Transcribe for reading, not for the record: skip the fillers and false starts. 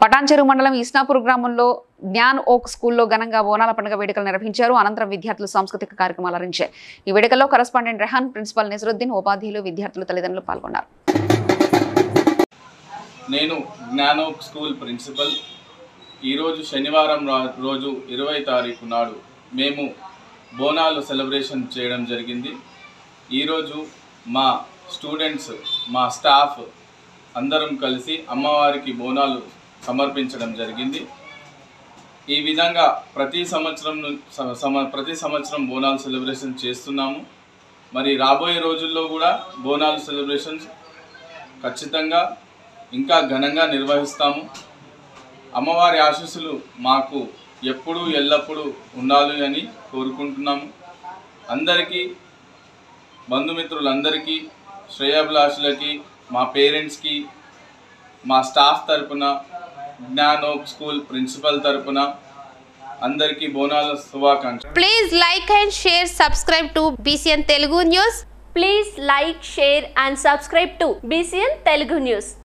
పటాన్చెరు మండలం ఇస్నాపూర్ గ్రామంలో జ్ఞాన్ ఓక్ స్కూల్లో ఘనంగా బోనాల పండుగ వేడుకలు నిర్వహించారు. అనంతరం విద్యార్థులు సాంస్కృతిక కార్యక్రమాలు అలరించారు. ఈ వేడుకల్లో కరెస్పాండెంట్ రెహాన్, ప్రిన్సిపల్ నిజరుద్దీన్, ఉపాధ్యాయులు, విద్యార్థులు, తల్లిదండ్రులు పాల్గొన్నారు. నేను జ్ఞాన్ ఓక్ స్కూల్ ప్రిన్సిపల్. ఈరోజు శనివారం రోజు 20వ తారీఖు నాడు మేము బోనాలు సెలబ్రేషన్ చేయడం జరిగింది. ఈరోజు మా స్టూడెంట్స్, మా స్టాఫ్ అందరం కలిసి అమ్మవారికి బోనాలు సమర్పించడం జరిగింది. ఈ విధంగా ప్రతి సంవత్సరం బోనాలు సెలబ్రేషన్ చేస్తున్నాము. మరి రాబోయే రోజుల్లో కూడా బోనాలు సెలబ్రేషన్స్ ఖచ్చితంగా ఇంకా ఘనంగా నిర్వహిస్తాము. అమ్మవారి ఆశీస్సులు మాకు ఎప్పుడూ ఎల్లప్పుడూ ఉండాలి అని కోరుకుంటున్నాము. అందరికీ, బంధుమిత్రులందరికీ, శ్రేయాభిలాషులకి, మా పేరెంట్స్కి, మా స్టాఫ్ తరపున, జ్ఞాన్ ఓక్ స్కూల్ ప్రిన్సిపల్ తరపున అందరికీ బోనాల శుభాకాంక్షలు. Please like and share, subscribe to BCN Telugu News. Please like, share and subscribe to BCN Telugu News.